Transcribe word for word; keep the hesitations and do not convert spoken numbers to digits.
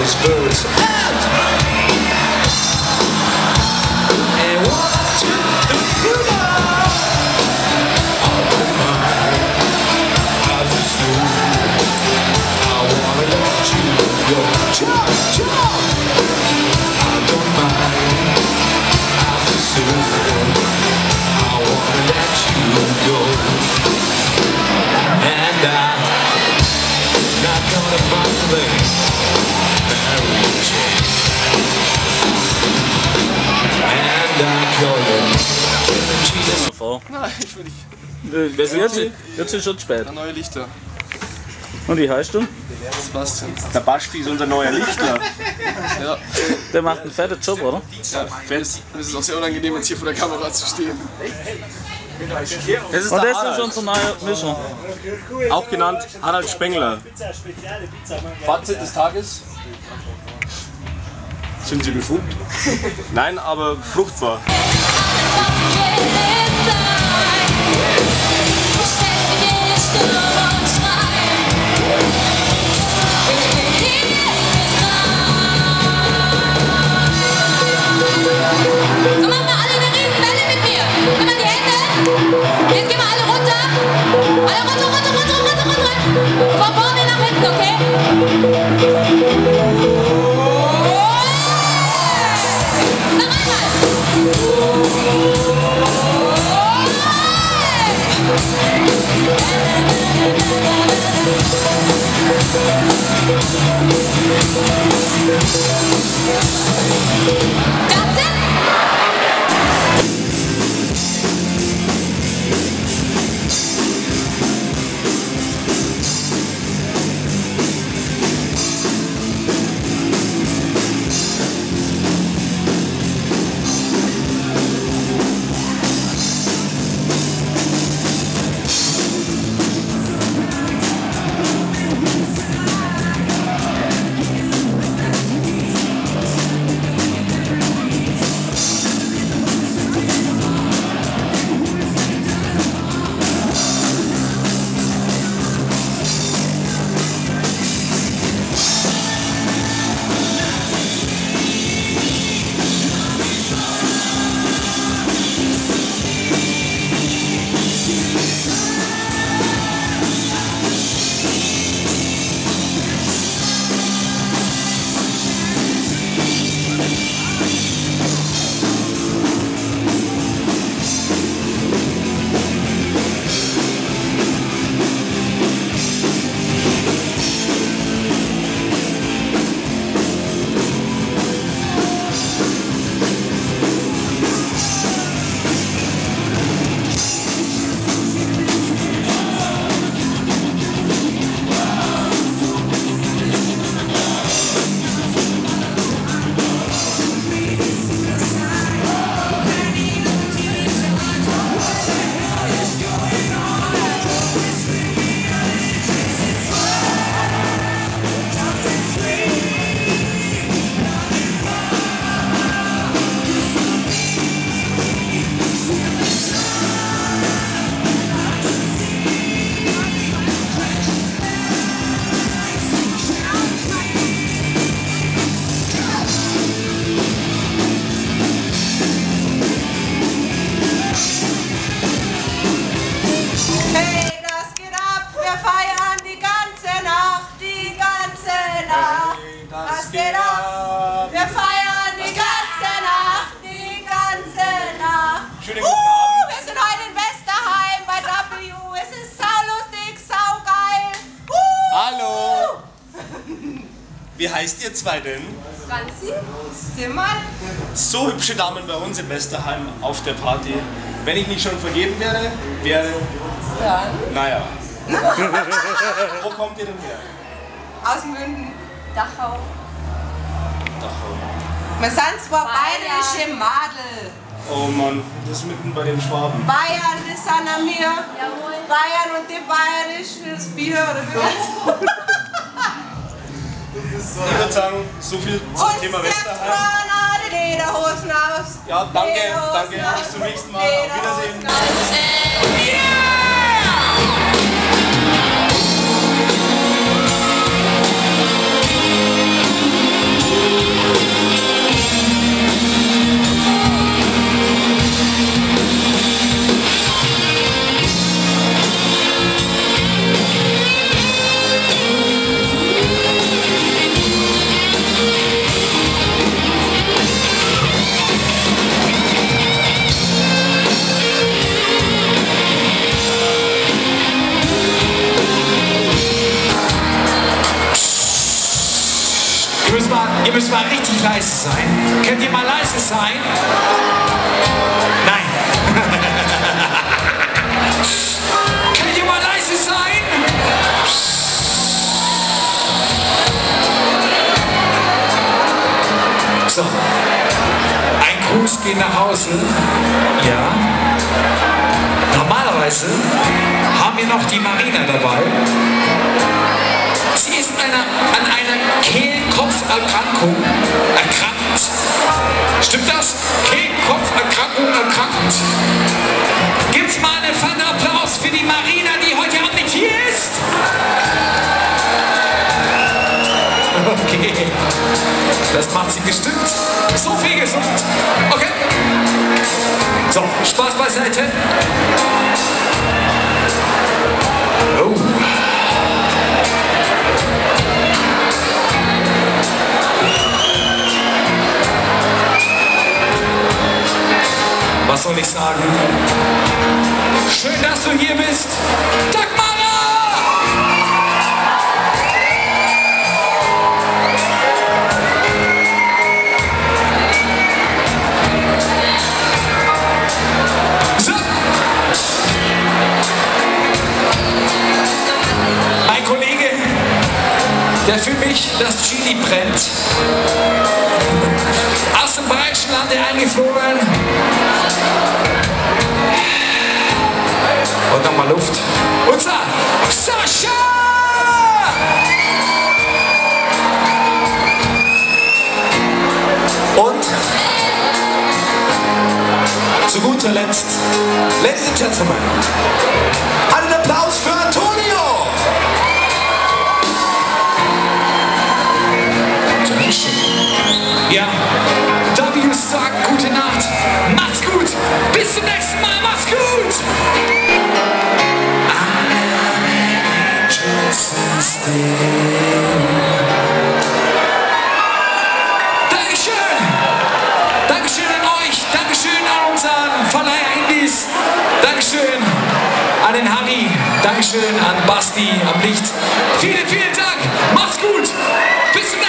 those birds and and walk to the freedom of the mind. As a soul, I wanna let you go. Jump, jump. I don't mind. As a soul, I wanna let you go. And I'm not gonna find Mary Jane. And I call you Jesus. Nein, ich will nicht. Wer ist jetzt? Jetzt ist schon spät. Der neue Lichter. Und wie heißt du? Sebastian. Der Basti ist unser neuer Lichtler. Ja. Der macht einen fetten Job, oder? Ja, fett. Es ist auch sehr unangenehm, jetzt hier vor der Kamera zu stehen. Das ist Und der das ist Harald, unser neuer Mischer. auch genannt Harald Spengler. Fazit des Tages? Sind Sie befugt? Nein, aber fruchtbar. So, machen wir alle eine Riesenwelle mit mir. Nimm mal die Hände. Jetzt gehen wir alle runter. Alle runter, runter, runter, runter, runter. Von vorne nach hinten, okay? Noch einmal. That's it. Wie heißt ihr zwei denn? Franzi, Simon. So hübsche Damen bei uns im Westerheim auf der Party. Wenn ich nicht schon vergeben wäre, wäre... Dann? Naja. Wo kommt ihr denn her? Aus Münden. Dachau. Dachau. Wir sind zwar bayerische Madel. Oh Mann, das ist mitten bei den Schwaben. Bayern, das sind an mir. Jawohl. Bayern und die bayerischen, das Bier oder wie? Ich würde sagen, so viel zum Und Thema Westerheim. Granate, Lederhosen aus. Ja, danke, Lederhosen danke, aus. bis zum nächsten Mal. Auf Wiedersehen. Lederhosen aus. müsst mal, ihr müsst mal richtig leise sein. Könnt ihr mal leise sein? Nein. Könnt ihr mal leise sein? So. Ein Gruß geht nach Hause. Ja. Normalerweise haben wir noch die Marina dabei. Sie ist einer, an einer Kehlkopferkrankung erkrankt. Stimmt das? Kehlkopferkrankung erkrankt. Gibt's mal einen fetten Applaus für die Marina, die heute Abend nicht hier ist? Okay. Das macht sie bestimmt so viel gesund. Okay. So, Spaß beiseite. Oh. Was soll ich sagen? Schön, dass du hier bist. Dagmara! So. Mein Kollege, der für mich das Chili brennt. Aus dem Bayerischen Lande eingeflogen. Und nochmal Luft. Und zwar Sascha! Und zu guter Letzt, Ladies and Gentlemen, einen Applaus für Antonio! Ja, W sagt gute Nacht. Macht's gut. Bis zum nächsten Mal. Macht's gut. Dankeschön. Dankeschön an euch. Dankeschön an unseren Verleiher Indies. Dankeschön an den Harry. Dankeschön an Basti am Licht. Vielen, vielen Dank. Macht's gut. Bis zum nächsten Mal.